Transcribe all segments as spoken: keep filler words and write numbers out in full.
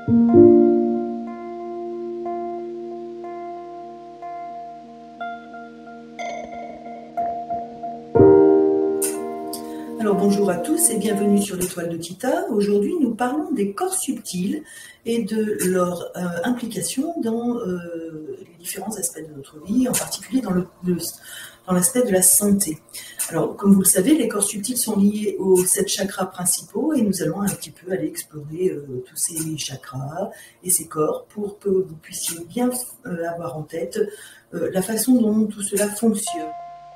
Alors bonjour à tous et bienvenue sur l'étoile de Tita. Aujourd'hui nous parlons des corps subtils et de leur euh, implication dans euh, les différents aspects de notre vie, en particulier dans le, le dans l'aspect de la santé. Alors comme vous le savez, les corps subtils sont liés aux sept chakras principaux et nous allons un petit peu aller explorer euh, tous ces chakras et ces corps pour que vous puissiez bien euh, avoir en tête euh, la façon dont tout cela fonctionne.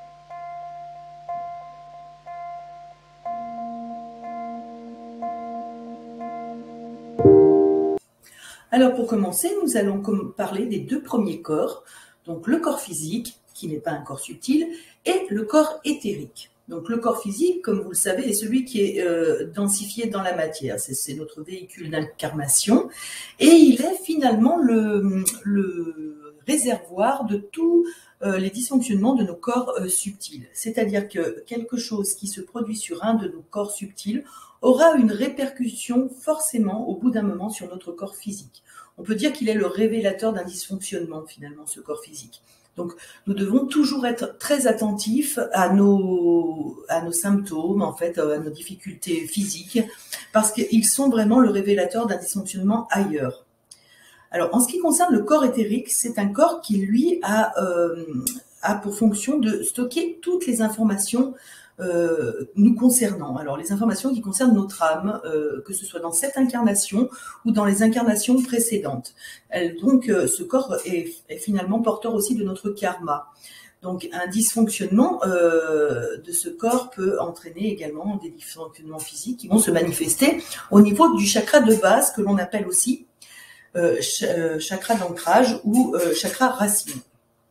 Alors pour commencer, nous allons parler des deux premiers corps, donc le corps physique, qui n'est pas un corps subtil, et le corps éthérique. Donc le corps physique, comme vous le savez, est celui qui est euh, densifié dans la matière, c'est notre véhicule d'incarnation, et il est finalement le, le réservoir de tous euh, les dysfonctionnements de nos corps euh, subtils. C'est-à-dire que quelque chose qui se produit sur un de nos corps subtils aura une répercussion forcément au bout d'un moment sur notre corps physique. On peut dire qu'il est le révélateur d'un dysfonctionnement finalement, ce corps physique. Donc nous devons toujours être très attentifs à nos, à nos symptômes, en fait, à nos difficultés physiques, parce qu'ils sont vraiment le révélateur d'un dysfonctionnement ailleurs. Alors en ce qui concerne le corps éthérique, c'est un corps qui lui a, euh, a pour fonction de stocker toutes les informations Euh, nous concernant. Alors les informations qui concernent notre âme, euh, que ce soit dans cette incarnation ou dans les incarnations précédentes. Elle, donc euh, ce corps est, est finalement porteur aussi de notre karma. Donc un dysfonctionnement euh, de ce corps peut entraîner également des dysfonctionnements physiques qui vont se manifester au niveau du chakra de base que l'on appelle aussi euh, ch chakra d'ancrage ou euh, chakra racine.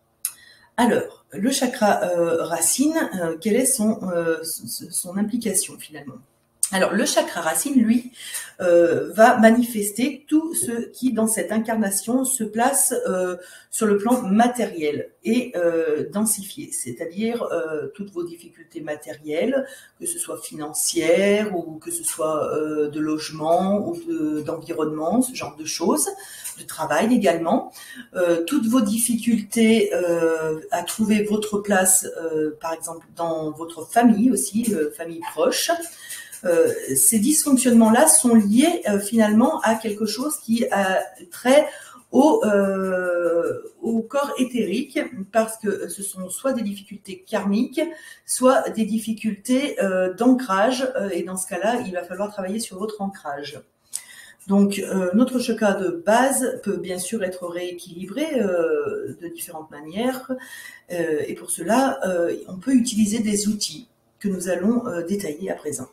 Alors, le chakra euh, racine, euh, quelle est son, euh, son implication finalement? Alors, le chakra racine, lui, euh, va manifester tout ce qui, dans cette incarnation, se place euh, sur le plan matériel et euh, densifié, c'est-à-dire euh, toutes vos difficultés matérielles, que ce soit financières ou que ce soit euh, de logement ou d'environnement, ce genre de choses, de travail également, euh, toutes vos difficultés euh, à trouver votre place, euh, par exemple, dans votre famille aussi, euh, famille proche. Euh, ces dysfonctionnements-là sont liés euh, finalement à quelque chose qui a trait au, euh, au corps éthérique, parce que ce sont soit des difficultés karmiques, soit des difficultés euh, d'ancrage, euh, et dans ce cas-là, il va falloir travailler sur votre ancrage. Donc euh, notre chakra de base peut bien sûr être rééquilibré euh, de différentes manières, euh, et pour cela, euh, on peut utiliser des outils que nous allons euh, détailler à présent.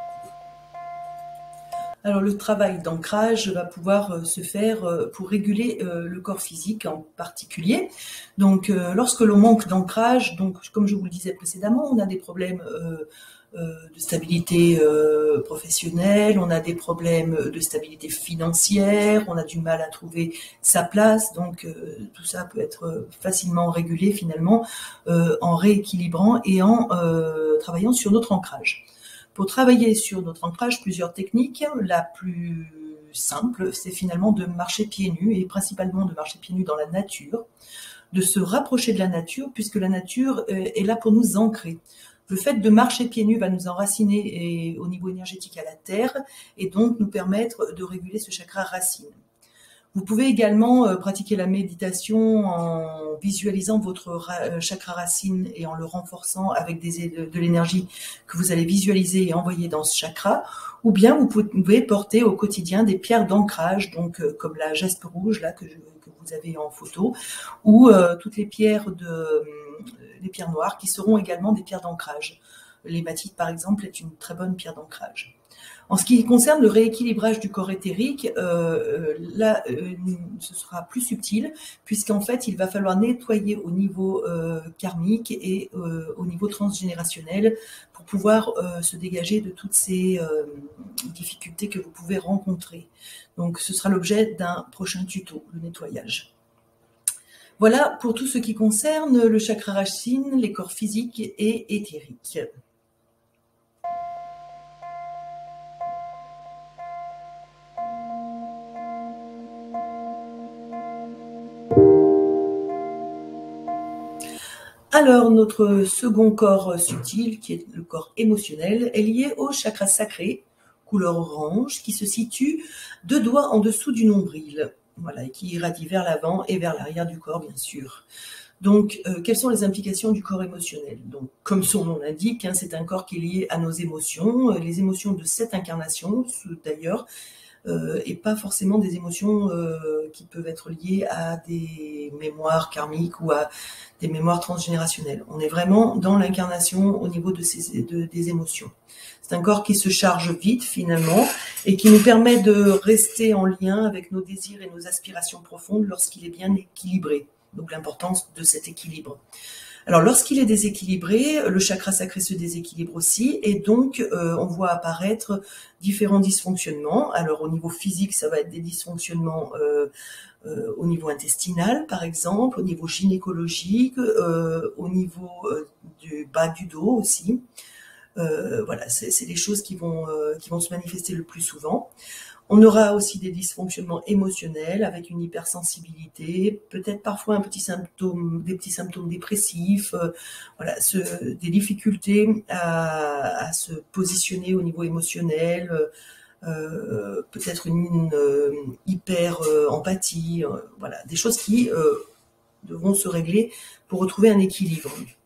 Alors le travail d'ancrage va pouvoir se faire pour réguler le corps physique en particulier. Donc lorsque l'on manque d'ancrage, donc comme je vous le disais précédemment, on a des problèmes euh, de stabilité euh, professionnelle, on a des problèmes de stabilité financière, on a du mal à trouver sa place, donc euh, tout ça peut être facilement régulé finalement euh, en rééquilibrant et en euh, travaillant sur notre ancrage. Pour travailler sur notre ancrage, plusieurs techniques. La plus simple, c'est finalement de marcher pieds nus, et principalement de marcher pieds nus dans la nature, de se rapprocher de la nature, puisque la nature est là pour nous ancrer. Le fait de marcher pieds nus va nous enraciner et, au niveau énergétique à la terre, et donc nous permettre de réguler ce chakra racine. Vous pouvez également euh, pratiquer la méditation en visualisant votre ra chakra racine et en le renforçant avec des, de, de l'énergie que vous allez visualiser et envoyer dans ce chakra, ou bien vous pouvez porter au quotidien des pierres d'ancrage, donc euh, comme la jaspe rouge là que, je, que vous avez en photo, ou euh, toutes les pierres de euh, les pierres noires qui seront également des pierres d'ancrage. L'hématite par exemple est une très bonne pierre d'ancrage. En ce qui concerne le rééquilibrage du corps éthérique, euh, là, euh, ce sera plus subtil, puisqu'en fait, il va falloir nettoyer au niveau euh, karmique et euh, au niveau transgénérationnel pour pouvoir euh, se dégager de toutes ces euh, difficultés que vous pouvez rencontrer. Donc, ce sera l'objet d'un prochain tuto, le nettoyage. Voilà pour tout ce qui concerne le chakra racine, les corps physiques et éthériques. Alors, notre second corps subtil, qui est le corps émotionnel, est lié au chakra sacré, couleur orange, qui se situe deux doigts en dessous du nombril, voilà, et qui irradie vers l'avant et vers l'arrière du corps, bien sûr. Donc, euh, quelles sont les implications du corps émotionnel? Donc, comme son nom l'indique, hein, c'est un corps qui est lié à nos émotions, les émotions de cette incarnation, d'ailleurs, Euh, et pas forcément des émotions euh, qui peuvent être liées à des mémoires karmiques ou à des mémoires transgénérationnelles. On est vraiment dans l'incarnation au niveau de ces, de, des émotions. C'est un corps qui se charge vite finalement et qui nous permet de rester en lien avec nos désirs et nos aspirations profondes lorsqu'il est bien équilibré. Donc l'importance de cet équilibre. Alors, lorsqu'il est déséquilibré, le chakra sacré se déséquilibre aussi, et donc euh, on voit apparaître différents dysfonctionnements. Alors, au niveau physique, ça va être des dysfonctionnements euh, euh, au niveau intestinal, par exemple, au niveau gynécologique, euh, au niveau euh, du bas du dos aussi. Euh, voilà, c'est des choses qui vont, euh, qui vont se manifester le plus souvent. On aura aussi des dysfonctionnements émotionnels avec une hypersensibilité, peut-être parfois un petit symptôme, des petits symptômes dépressifs, euh, voilà, ce, des difficultés à, à se positionner au niveau émotionnel, euh, peut-être une, une euh, hyper euh, empathie, euh, voilà, des choses qui euh, devront se régler pour retrouver un équilibre.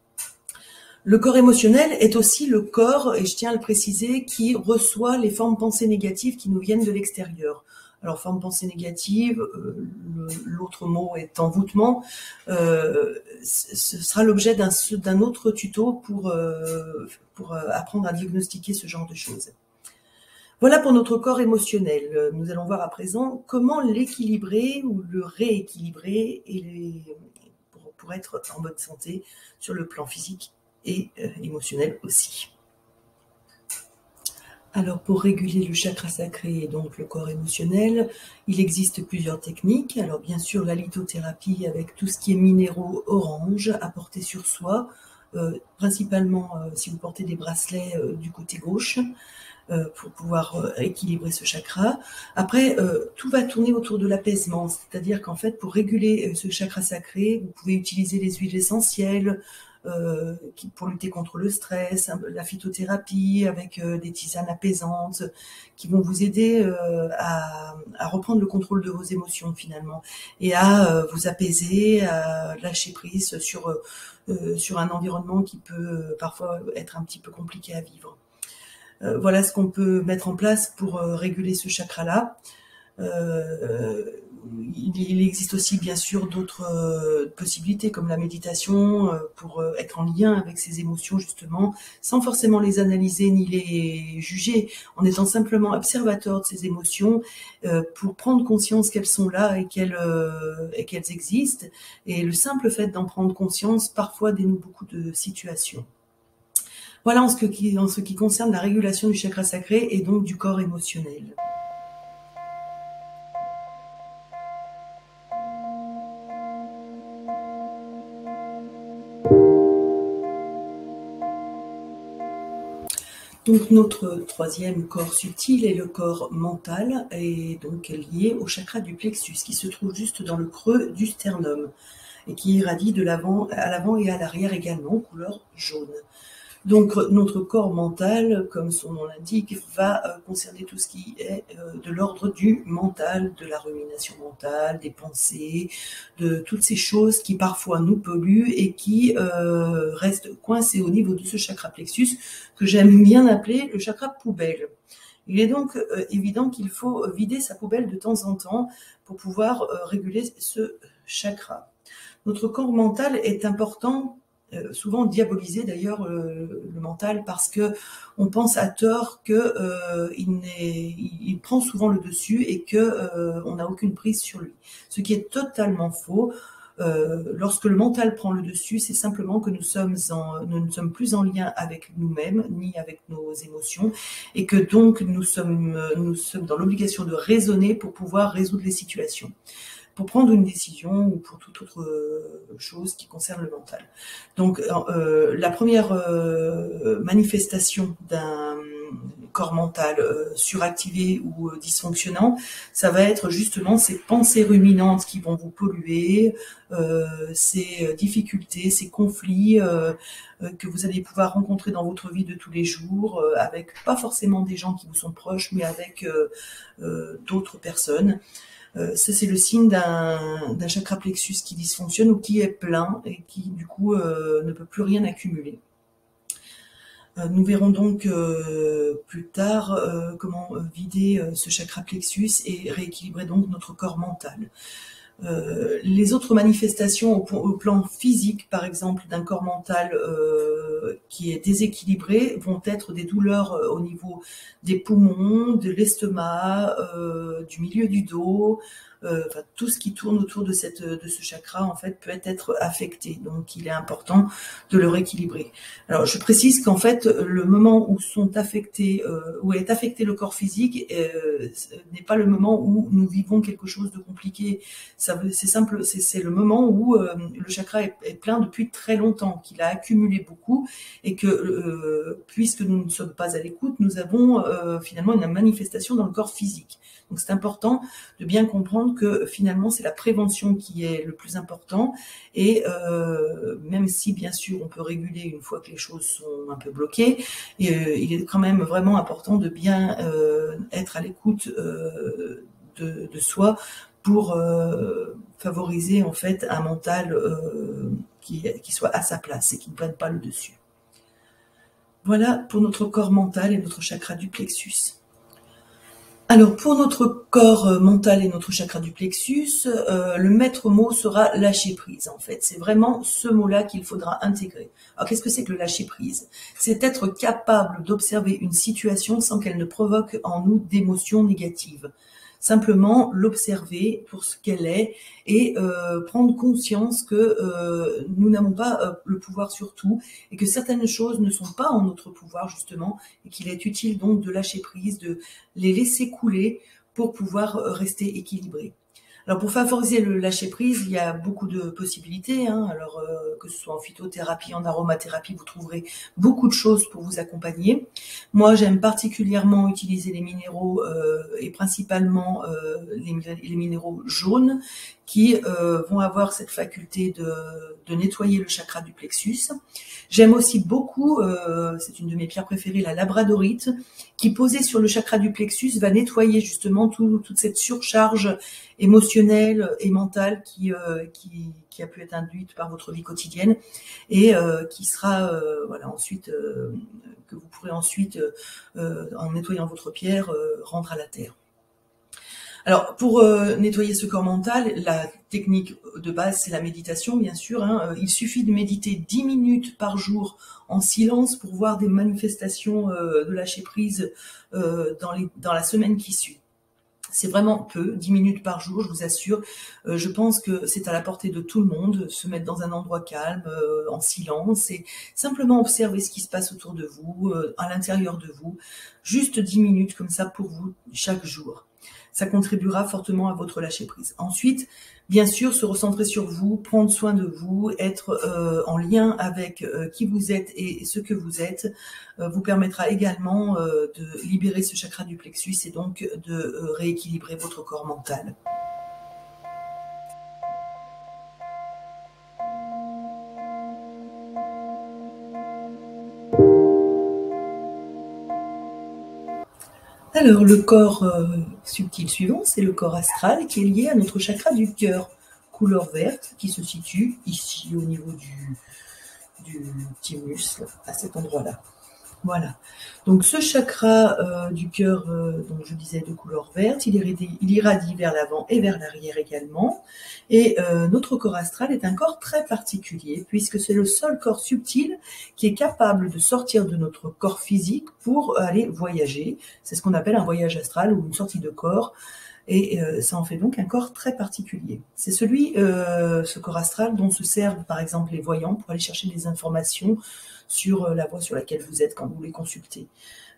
Le corps émotionnel est aussi le corps, et je tiens à le préciser, qui reçoit les formes pensées négatives qui nous viennent de l'extérieur. Alors, forme pensée négative, euh, l'autre mot est envoûtement, euh, ce sera l'objet d'un autre tuto pour, euh, pour apprendre à diagnostiquer ce genre de choses. Voilà pour notre corps émotionnel. Nous allons voir à présent comment l'équilibrer ou le rééquilibrer et les, pour, pour être en bonne santé sur le plan physique et euh, émotionnel aussi. Alors, pour réguler le chakra sacré et donc le corps émotionnel, il existe plusieurs techniques. Alors, bien sûr, la lithothérapie avec tout ce qui est minéraux orange à porter sur soi, euh, principalement euh, si vous portez des bracelets euh, du côté gauche, euh, pour pouvoir euh, équilibrer ce chakra. Après, euh, tout va tourner autour de l'apaisement, c'est-à-dire qu'en fait, pour réguler ce chakra sacré, vous pouvez utiliser les huiles essentielles, Euh, qui, pour lutter contre le stress, la phytothérapie avec euh, des tisanes apaisantes qui vont vous aider euh, à, à reprendre le contrôle de vos émotions finalement et à euh, vous apaiser, à lâcher prise sur, euh, sur un environnement qui peut parfois être un petit peu compliqué à vivre. Euh, voilà ce qu'on peut mettre en place pour euh, réguler ce chakra-là. Euh, il existe aussi bien sûr d'autres euh, possibilités comme la méditation euh, pour euh, être en lien avec ses émotions justement, sans forcément les analyser ni les juger, en étant simplement observateur de ces émotions euh, pour prendre conscience qu'elles sont là et qu'elles euh, et qu'elles existent. Et le simple fait d'en prendre conscience parfois dénoue beaucoup de situations. Voilà en ce qui, en ce qui concerne la régulation du chakra sacré et donc du corps émotionnel. Donc notre troisième corps subtil est le corps mental et donc lié au chakra du plexus qui se trouve juste dans le creux du sternum et qui irradie de l'avant à l'avant et à l'arrière également, couleur jaune. Donc notre corps mental, comme son nom l'indique, va euh, concerner tout ce qui est euh, de l'ordre du mental, de la rumination mentale, des pensées, de toutes ces choses qui parfois nous polluent et qui euh, restent coincées au niveau de ce chakra plexus que j'aime bien appeler le chakra poubelle. Il est donc euh, évident qu'il faut vider sa poubelle de temps en temps pour pouvoir euh, réguler ce chakra. Notre corps mental est important, euh, souvent diabolisé d'ailleurs euh, le mental parce que on pense à tort que euh, il, il prend souvent le dessus et que euh, on n'a aucune prise sur lui, ce qui est totalement faux. Euh, lorsque le mental prend le dessus, c'est simplement que nous sommes en, nous ne sommes plus en lien avec nous-mêmes ni avec nos émotions et que donc nous sommes, nous sommes dans l'obligation de raisonner pour pouvoir résoudre les situations. pour prendre une décision ou pour toute autre chose qui concerne le mental. Donc euh, la première euh, manifestation d'un corps mental euh, suractivé ou euh, dysfonctionnant, ça va être justement ces pensées ruminantes qui vont vous polluer, euh, ces difficultés, ces conflits euh, euh, que vous allez pouvoir rencontrer dans votre vie de tous les jours, euh, avec pas forcément des gens qui vous sont proches, mais avec euh, euh, d'autres personnes. Euh, ça, c'est le signe d'un, d'un chakra plexus qui dysfonctionne ou qui est plein et qui, du coup, euh, ne peut plus rien accumuler. Euh, nous verrons donc euh, plus tard euh, comment euh, vider euh, ce chakra plexus et rééquilibrer donc notre corps mental. Euh, les autres manifestations au, au plan physique, par exemple, d'un corps mental euh, qui est déséquilibré, vont être des douleurs euh, au niveau des poumons, de l'estomac, euh, du milieu du dos, euh, enfin, tout ce qui tourne autour de, cette, de ce chakra, en fait, peut être affecté. Donc, il est important de le rééquilibrer. Alors, je précise qu'en fait, le moment où sont affectés, euh, où est affecté le corps physique, euh, n'est pas le moment où nous vivons quelque chose de compliqué. C'est simple, c'est le moment où euh, le chakra est, est plein depuis très longtemps, qu'il a accumulé beaucoup et que, euh, puisque nous ne sommes pas à l'écoute, nous avons euh, finalement une manifestation dans le corps physique. Donc c'est important de bien comprendre que finalement c'est la prévention qui est le plus important et euh, même si bien sûr on peut réguler une fois que les choses sont un peu bloquées, et, euh, il est quand même vraiment important de bien euh, être à l'écoute euh, de, de soi pour euh, favoriser en fait un mental euh, qui, qui soit à sa place et qui ne prenne pas le dessus. Voilà pour notre corps mental et notre chakra du plexus. Alors pour notre corps mental et notre chakra du plexus, euh, le maître mot sera lâcher prise en fait. C'est vraiment ce mot-là qu'il faudra intégrer. Alors qu'est-ce que c'est que le lâcher prise? C'est être capable d'observer une situation sans qu'elle ne provoque en nous d'émotions négatives. Simplement l'observer pour ce qu'elle est et euh, prendre conscience que euh, nous n'avons pas euh, le pouvoir sur tout et que certaines choses ne sont pas en notre pouvoir justement et qu'il est utile donc de lâcher prise, de les laisser couler pour pouvoir rester équilibré. Alors pour favoriser le lâcher prise, il y a beaucoup de possibilités. Hein. Alors euh, que ce soit en phytothérapie, en aromathérapie, vous trouverez beaucoup de choses pour vous accompagner. Moi, j'aime particulièrement utiliser les minéraux euh, et principalement euh, les, les minéraux jaunes qui euh, vont avoir cette faculté de, de nettoyer le chakra du plexus. J'aime aussi beaucoup, euh, c'est une de mes pierres préférées, la labradorite, qui posée sur le chakra du plexus va nettoyer justement tout, toute cette surcharge émotionnelle et mentale qui, euh, qui, qui a pu être induite par votre vie quotidienne et euh, qui sera euh, voilà, ensuite, euh, que vous pourrez ensuite, euh, en nettoyant votre pierre, euh, rendre à la terre. Alors, pour euh, nettoyer ce corps mental, la technique de base, c'est la méditation, bien sûr. Hein. Il suffit de méditer dix minutes par jour en silence pour voir des manifestations euh, de lâcher prise euh, dans, les, dans la semaine qui suit. C'est vraiment peu, dix minutes par jour, je vous assure. Euh, je pense que c'est à la portée de tout le monde, se mettre dans un endroit calme, euh, en silence, et simplement observer ce qui se passe autour de vous, euh, à l'intérieur de vous. Juste dix minutes comme ça pour vous, chaque jour. Ça contribuera fortement à votre lâcher-prise. Ensuite, bien sûr, se recentrer sur vous, prendre soin de vous, être euh, en lien avec euh, qui vous êtes et ce que vous êtes, euh, vous permettra également euh, de libérer ce chakra du plexus et donc de euh, rééquilibrer votre corps mental. Alors, le corps euh, subtil suivant, c'est le corps astral qui est lié à notre chakra du cœur, couleur verte, qui se situe ici au niveau du, du petit muscle, à cet endroit-là. Voilà. Donc, ce chakra euh, du cœur, euh, donc je disais de couleur verte, il irradie, il irradie vers l'avant et vers l'arrière également. Et euh, notre corps astral est un corps très particulier, puisque c'est le seul corps subtil qui est capable de sortir de notre corps physique pour aller voyager. C'est ce qu'on appelle un voyage astral ou une sortie de corps. Et euh, ça en fait donc un corps très particulier. C'est celui, euh, ce corps astral, dont se servent par exemple les voyants pour aller chercher des informations sur la voie sur laquelle vous êtes quand vous les consultez.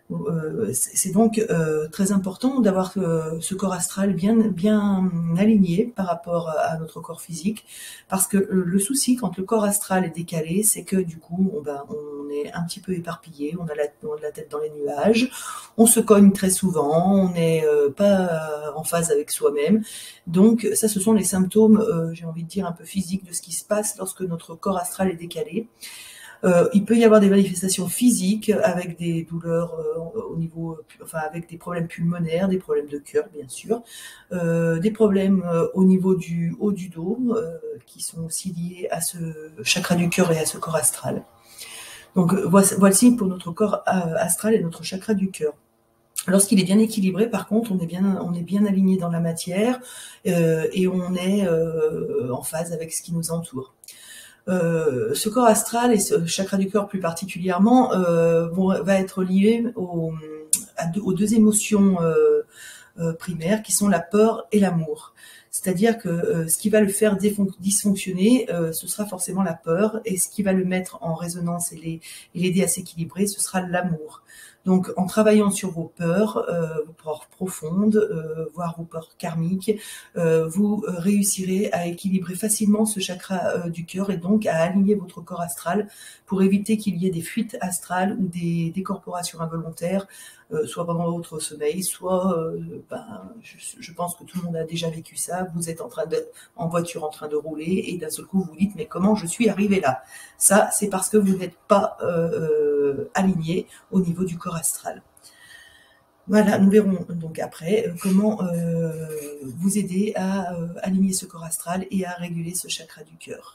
Euh, c'est donc euh, très important d'avoir euh, ce corps astral bien, bien aligné par rapport à notre corps physique, parce que euh, le souci quand le corps astral est décalé, c'est que du coup on, ben, on est un petit peu éparpillé, on a, la, on a la tête dans les nuages, on se cogne très souvent, on n'est euh, pas en phase avec soi-même. Donc ça, ce sont les symptômes, euh, j'ai envie de dire, un peu physiques de ce qui se passe lorsque notre corps astral est décalé. Euh, il peut y avoir des manifestations physiques avec des douleurs euh, au niveau, enfin avec des problèmes pulmonaires, des problèmes de cœur bien sûr, euh, des problèmes euh, au niveau du haut du dos euh, qui sont aussi liés à ce chakra du cœur et à ce corps astral. Donc voici pour notre corps astral et notre chakra du cœur. Lorsqu'il est bien équilibré, par contre, on est bien, on est bien aligné dans la matière euh, et on est euh, en phase avec ce qui nous entoure. Euh, ce corps astral et ce chakra du cœur plus particulièrement euh, vont, va être lié au, à deux, aux deux émotions euh, euh, primaires qui sont la peur et l'amour. C'est-à-dire que euh, ce qui va le faire dysfonctionner, euh, ce sera forcément la peur, et ce qui va le mettre en résonance et l'aider à s'équilibrer, ce sera l'amour. Donc, en travaillant sur vos peurs, euh, vos peurs profondes, euh, voire vos peurs karmiques, euh, vous réussirez à équilibrer facilement ce chakra euh, du cœur et donc à aligner votre corps astral pour éviter qu'il y ait des fuites astrales ou des décorporations involontaires, euh, soit pendant votre sommeil, soit, euh, ben, je, je pense que tout le monde a déjà vécu ça. Vous êtes en train de, en voiture en train de rouler et d'un seul coup vous vous dites mais comment je suis arrivé là? Ça, c'est parce que vous n'êtes pas euh, aligné au niveau du corps astral. Voilà, nous verrons donc après euh, comment euh, vous aider à euh, aligner ce corps astral et à réguler ce chakra du cœur.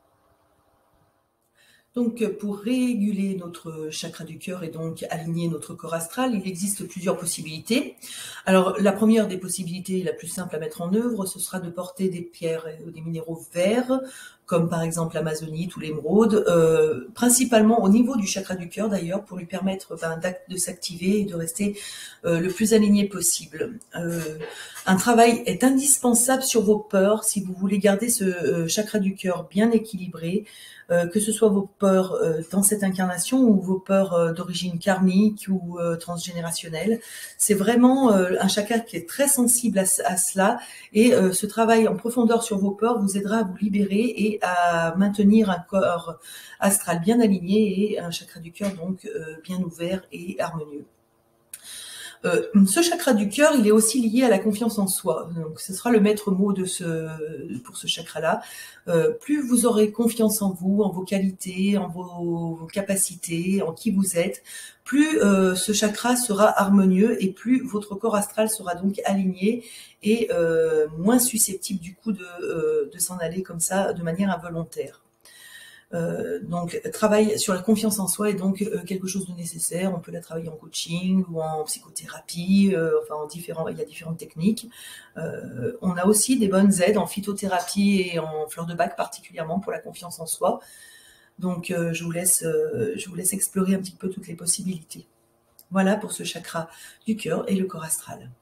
Donc, pour réguler notre chakra du cœur et donc aligner notre corps astral, il existe plusieurs possibilités. Alors, la première des possibilités, la plus simple à mettre en œuvre, ce sera de porter des pierres ou des minéraux verts, comme par exemple l'amazonite ou l'émeraude, euh, principalement au niveau du chakra du cœur d'ailleurs, pour lui permettre ben, de s'activer et de rester euh, le plus aligné possible. Euh, un travail est indispensable sur vos peurs si vous voulez garder ce euh, chakra du cœur bien équilibré, euh, que ce soit vos peurs euh, dans cette incarnation ou vos peurs euh, d'origine karmique ou euh, transgénérationnelle. C'est vraiment euh, un chakra qui est très sensible à, à cela, et euh, ce travail en profondeur sur vos peurs vous aidera à vous libérer et à maintenir un corps astral bien aligné et un chakra du cœur donc euh, bien ouvert et harmonieux. Euh, ce chakra du cœur, il est aussi lié à la confiance en soi. Donc, ce sera le maître mot de ce, pour ce chakra-là. Euh, plus vous aurez confiance en vous, en vos qualités, en vos, vos capacités, en qui vous êtes, plus euh, ce chakra sera harmonieux et plus votre corps astral sera donc aligné et euh, moins susceptible du coup de, euh, de s'en aller comme ça de manière involontaire. Euh, donc, travail sur la confiance en soi est donc euh, quelque chose de nécessaire. On peut la travailler en coaching ou en psychothérapie, euh, enfin en différents, il y a différentes techniques. Euh, on a aussi des bonnes aides en phytothérapie et en fleurs de bac particulièrement pour la confiance en soi. Donc, euh, je vous laisse, euh, je vous laisse explorer un petit peu toutes les possibilités. Voilà pour ce chakra du cœur et le corps astral.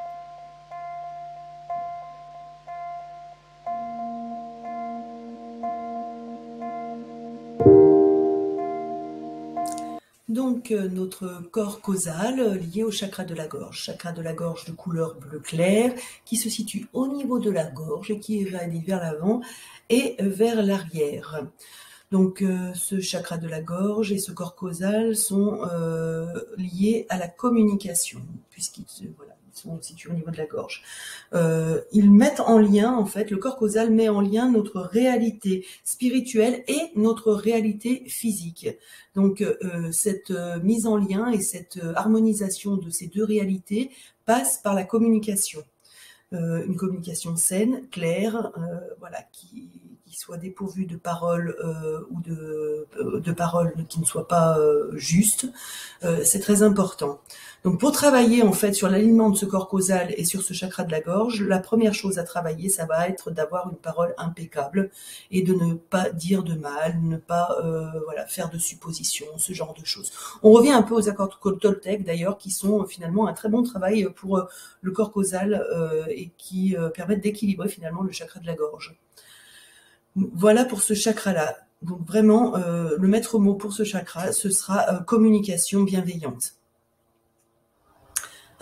Donc, euh, notre corps causal euh, lié au chakra de la gorge. Chakra de la gorge de couleur bleu clair qui se situe au niveau de la gorge et qui va aller vers l'avant et vers l'arrière. Donc, euh, ce chakra de la gorge et ce corps causal sont euh, liés à la communication, puisqu'ils voilà, sont situés au niveau de la gorge. Euh, ils mettent en lien, en fait, le corps causal met en lien notre réalité spirituelle et notre réalité physique. Donc, euh, cette euh, mise en lien et cette euh, harmonisation de ces deux réalités passe par la communication. Euh, une communication saine, claire, euh, voilà, qui, qui soit dépourvue de paroles euh, ou de, de paroles qui ne soient pas euh, justes, euh, c'est très important. Donc pour travailler en fait sur l'alignement de ce corps causal et sur ce chakra de la gorge, la première chose à travailler, ça va être d'avoir une parole impeccable et de ne pas dire de mal, ne pas euh, voilà, faire de suppositions, ce genre de choses. On revient un peu aux accords Toltec d'ailleurs, qui sont finalement un très bon travail pour euh, le corps causal euh, et qui euh, permettent d'équilibrer finalement le chakra de la gorge. Voilà pour ce chakra-là. Donc vraiment, euh, le maître mot pour ce chakra, ce sera euh, communication bienveillante.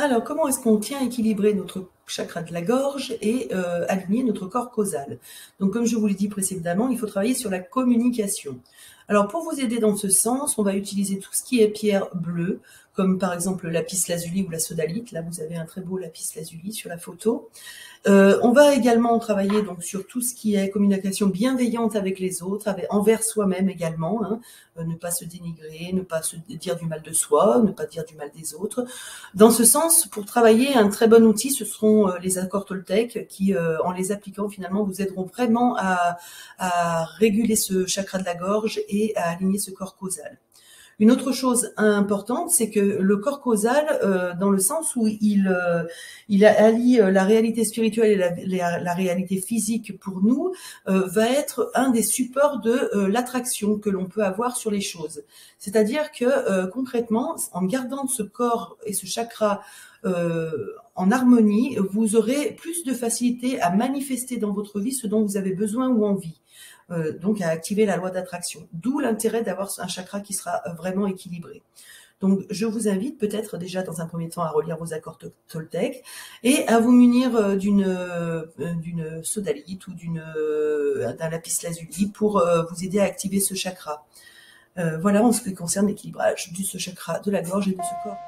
Alors, comment est-ce qu'on tient équilibré notre chakra de la gorge et euh, aligner notre corps causal? Donc, comme je vous l'ai dit précédemment, il faut travailler sur la communication. Alors, pour vous aider dans ce sens, on va utiliser tout ce qui est pierre bleue, comme par exemple le lapis lazuli ou la sodalite. Là, vous avez un très beau lapis lazuli sur la photo. Euh, on va également travailler donc sur tout ce qui est communication bienveillante avec les autres, avec, envers soi-même également, hein, euh, ne pas se dénigrer, ne pas se dire du mal de soi, ne pas dire du mal des autres. Dans ce sens, pour travailler, un très bon outil, ce seront euh, les accords Toltec qui, euh, en les appliquant finalement, vous aideront vraiment à, à réguler ce chakra de la gorge et à aligner ce corps causal. Une autre chose importante, c'est que le corps causal, euh, dans le sens où il, euh, il allie la réalité spirituelle et la, la, la réalité physique pour nous, euh, va être un des supports de euh, l'attraction que l'on peut avoir sur les choses. C'est-à-dire que euh, concrètement, en gardant ce corps et ce chakra euh, en harmonie, vous aurez plus de facilité à manifester dans votre vie ce dont vous avez besoin ou envie. Euh, donc à activer la loi d'attraction. D'où l'intérêt d'avoir un chakra qui sera vraiment équilibré. Donc je vous invite peut-être déjà dans un premier temps à relire vos accords Toltec et à vous munir d'une d'une sodalite ou d'une d'un lapis lazuli pour euh, vous aider à activer ce chakra. Euh, voilà en ce qui concerne l'équilibrage de ce chakra de la gorge et de ce corps.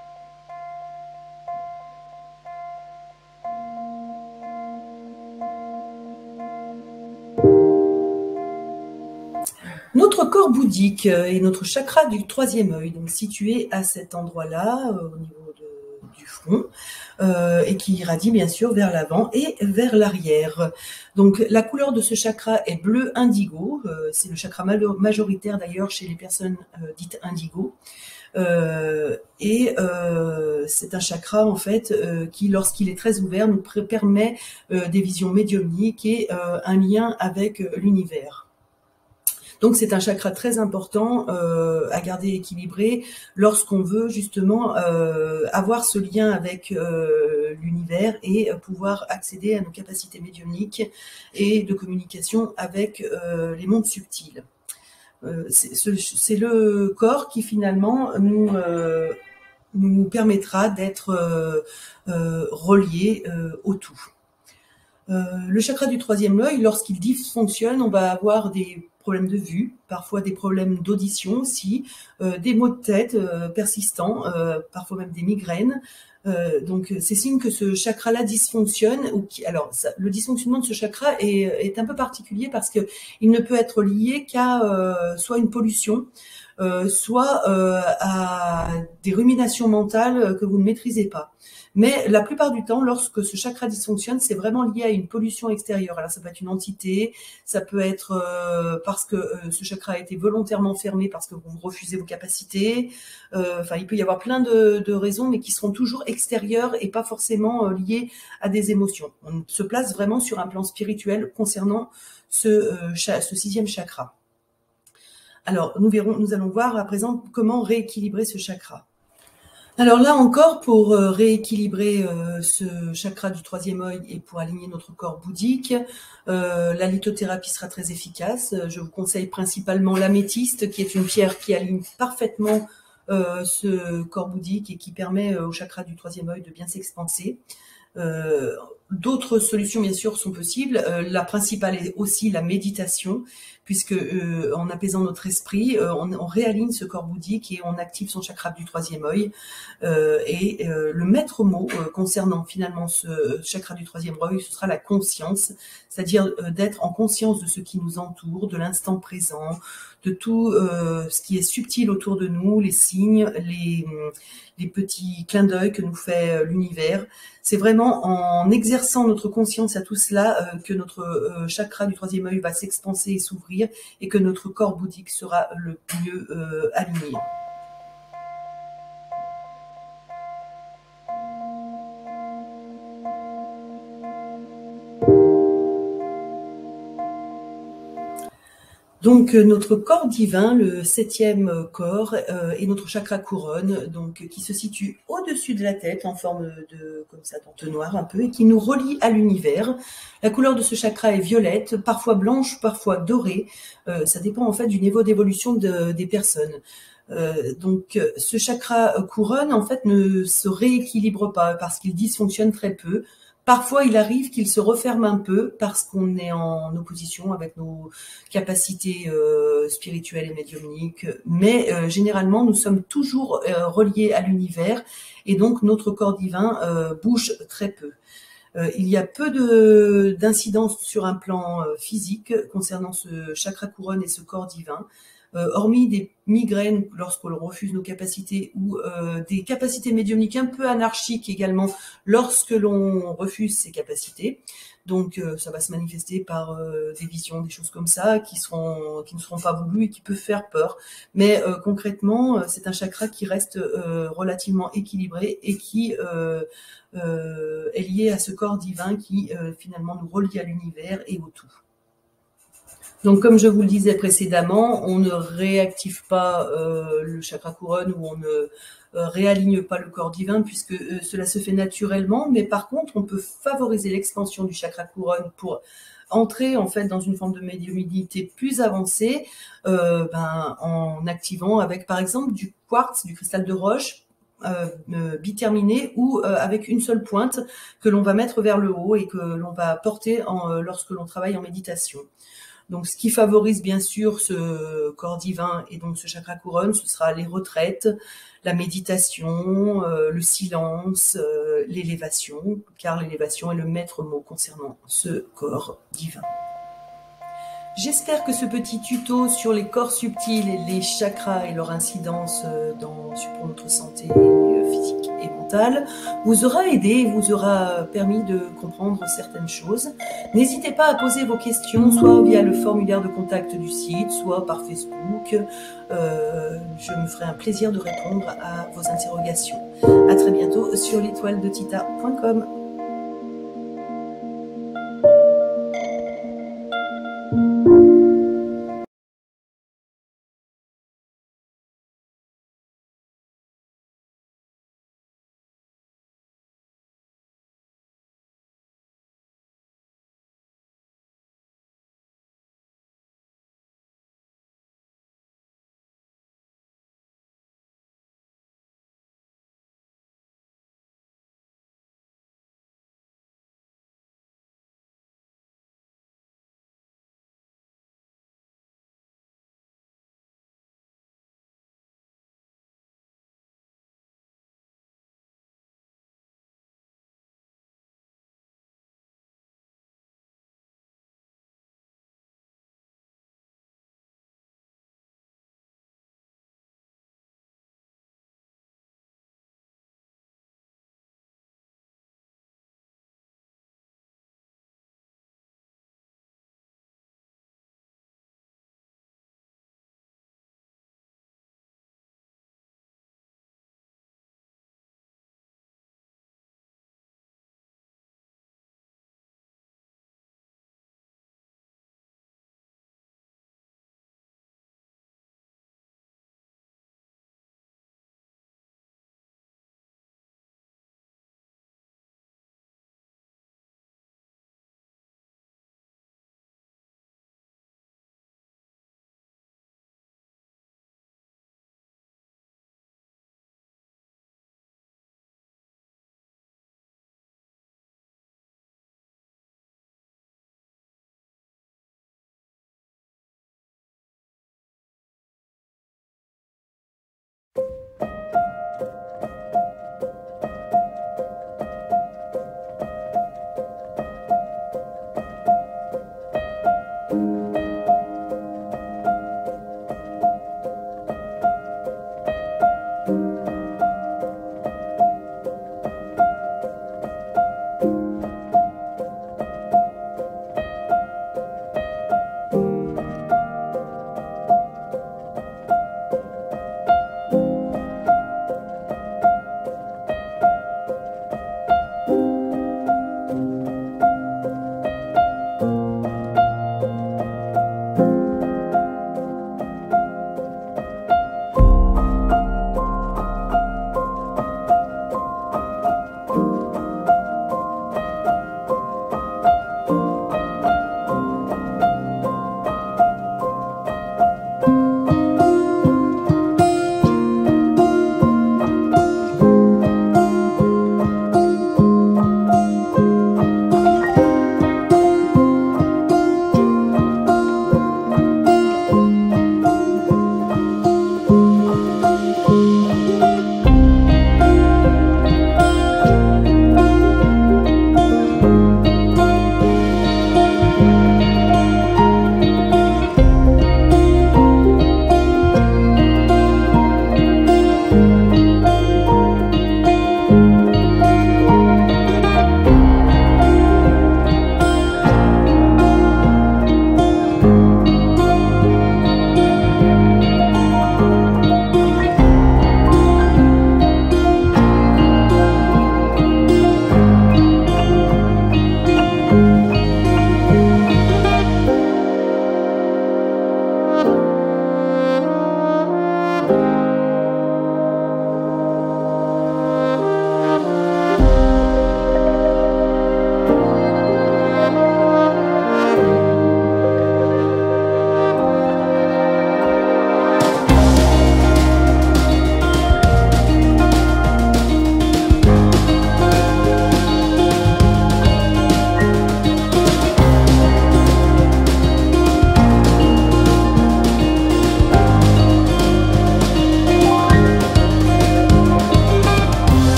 Notre corps bouddhique est notre chakra du troisième œil, donc situé à cet endroit-là, euh, au niveau de, du front, euh, et qui irradie bien sûr vers l'avant et vers l'arrière. Donc la couleur de ce chakra est bleu indigo, euh, c'est le chakra majoritaire d'ailleurs chez les personnes euh, dites indigo. Euh, et euh, c'est un chakra en fait euh, qui, lorsqu'il est très ouvert, nous permet euh, des visions médiumniques et euh, un lien avec euh, l'univers. Donc c'est un chakra très important euh, à garder équilibré lorsqu'on veut justement euh, avoir ce lien avec euh, l'univers et pouvoir accéder à nos capacités médiumniques et de communication avec euh, les mondes subtils. Euh, c'est le corps qui finalement nous, euh, nous permettra d'être euh, euh, reliés euh, au tout. Euh, le chakra du troisième œil, lorsqu'il dysfonctionne, on va avoir des problèmes de vue, parfois des problèmes d'audition aussi, euh, des maux de tête euh, persistants, euh, parfois même des migraines. Euh, donc c'est signe que ce chakra-là dysfonctionne. Ou qui, alors ça, le dysfonctionnement de ce chakra est, est un peu particulier parce que il ne peut être lié qu'à euh, soit une pollution, euh, soit euh, à des ruminations mentales que vous ne maîtrisez pas. Mais la plupart du temps, lorsque ce chakra dysfonctionne, c'est vraiment lié à une pollution extérieure. Alors ça peut être une entité, ça peut être euh, parce que euh, ce chakra a été volontairement fermé parce que vous refusez vos capacités. Euh, enfin, il peut y avoir plein de, de raisons, mais qui seront toujours extérieures et pas forcément euh, liées à des émotions. On se place vraiment sur un plan spirituel concernant ce, euh, ce sixième chakra. Alors, nous verrons, nous allons voir à présent comment rééquilibrer ce chakra. Alors là encore, pour euh, rééquilibrer euh, ce chakra du troisième œil et pour aligner notre corps bouddhique, euh, la lithothérapie sera très efficace. Je vous conseille principalement l'améthyste, qui est une pierre qui aligne parfaitement euh, ce corps bouddhique et qui permet euh, au chakra du troisième œil de bien s'expanser. Euh, D'autres solutions, bien sûr, sont possibles. Euh, la principale est aussi la méditation, puisque euh, en apaisant notre esprit, euh, on, on réaligne ce corps bouddhique et on active son chakra du troisième œil. Euh, et euh, le maître mot euh, concernant finalement ce chakra du troisième œil, ce sera la conscience, c'est-à-dire euh, d'être en conscience de ce qui nous entoure, de l'instant présent, de tout euh, ce qui est subtil autour de nous, les signes, les, les petits clins d'œil que nous fait l'univers. C'est vraiment en exerçant notre conscience à tout cela euh, que notre euh, chakra du troisième œil va s'expanser et s'ouvrir et que notre corps bouddhique sera le mieux euh, aligné. Donc notre corps divin, le septième corps, euh, est notre chakra couronne, donc qui se situe au-dessus de la tête en forme de comme ça d'entonnoir un peu et qui nous relie à l'univers. La couleur de ce chakra est violette, parfois blanche, parfois dorée. Euh, ça dépend en fait du niveau d'évolution de, des personnes. Euh, donc, ce chakra couronne, en fait, ne se rééquilibre pas parce qu'il dysfonctionne très peu. Parfois, il arrive qu'il se referme un peu parce qu'on est en opposition avec nos capacités euh, spirituelles et médiumniques. Mais euh, généralement, nous sommes toujours euh, reliés à l'univers et donc notre corps divin euh, bouge très peu. Euh, il y a peu de d'incidence sur un plan euh, physique concernant ce chakra couronne et ce corps divin. Euh, hormis des migraines lorsque l'on refuse nos capacités ou euh, des capacités médiumniques un peu anarchiques également lorsque l'on refuse ces capacités. Donc euh, ça va se manifester par euh, des visions, des choses comme ça qui seront qui ne seront pas voulues et qui peuvent faire peur. Mais euh, concrètement, euh, c'est un chakra qui reste euh, relativement équilibré et qui euh, euh, est lié à ce corps divin qui euh, finalement nous relie à l'univers et au tout. Donc, comme je vous le disais précédemment, on ne réactive pas euh, le chakra couronne ou on ne euh, réaligne pas le corps divin puisque euh, cela se fait naturellement. Mais par contre, on peut favoriser l'expansion du chakra couronne pour entrer en fait dans une forme de médiumnité plus avancée euh, ben, en activant avec par exemple du quartz, du cristal de roche euh, euh, biterminé ou euh, avec une seule pointe que l'on va mettre vers le haut et que l'on va porter en, euh, lorsque l'on travaille en méditation. Donc, ce qui favorise bien sûr ce corps divin et donc ce chakra couronne, ce sera les retraites, la méditation, euh, le silence, euh, l'élévation, car l'élévation est le maître mot concernant ce corps divin. J'espère que ce petit tuto sur les corps subtils et les chakras et leur incidence dans, pour notre santé physique et mentale vous aura aidé et vous aura permis de comprendre certaines choses. N'hésitez pas à poser vos questions, soit via le formulaire de contact du site, soit par Facebook. Euh, je me ferai un plaisir de répondre à vos interrogations. À très bientôt sur l'étoile de tita point com.